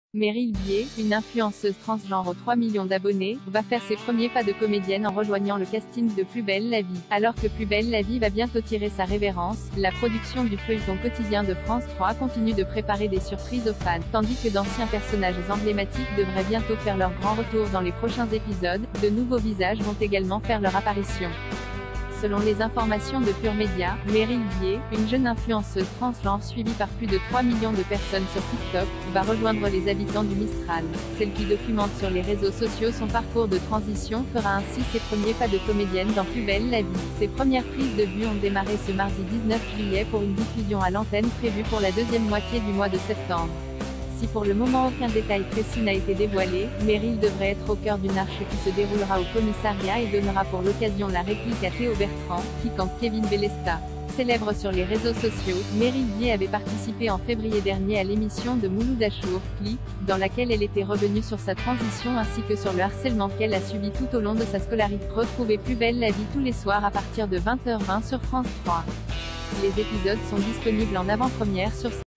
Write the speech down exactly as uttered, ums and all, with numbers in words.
Meryl Bier, une influenceuse transgenre aux trois millions d'abonnés, va faire ses premiers pas de comédienne en rejoignant le casting de Plus belle la vie. Alors que Plus belle la vie va bientôt tirer sa révérence, la production du feuilleton quotidien de France trois continue de préparer des surprises aux fans, tandis que d'anciens personnages emblématiques devraient bientôt faire leur grand retour dans les prochains épisodes. De nouveaux visages vont également faire leur apparition. Selon les informations de Pure Média, Meryl Bier, une jeune influenceuse transgenre suivie par plus de trois millions de personnes sur TikTok, va rejoindre les habitants du Mistral. Celle qui documente sur les réseaux sociaux son parcours de transition fera ainsi ses premiers pas de comédienne dans Plus belle la vie. Ses premières prises de vue ont démarré ce mardi dix-neuf juillet pour une diffusion à l'antenne prévue pour la deuxième moitié du mois de septembre. Si pour le moment aucun détail précis n'a été dévoilé, Meryl devrait être au cœur d'une arche qui se déroulera au commissariat et donnera pour l'occasion la réplique à Théo Bertrand, qui campe Kevin Bélesta. Célèbre sur les réseaux sociaux, Meryl Bier avait participé en février dernier à l'émission de Mouloud Achour, Clique, dans laquelle elle était revenue sur sa transition ainsi que sur le harcèlement qu'elle a subi tout au long de sa scolarité. Retrouvez Plus belle la vie tous les soirs à partir de vingt heures vingt sur France trois. Les épisodes sont disponibles en avant-première sur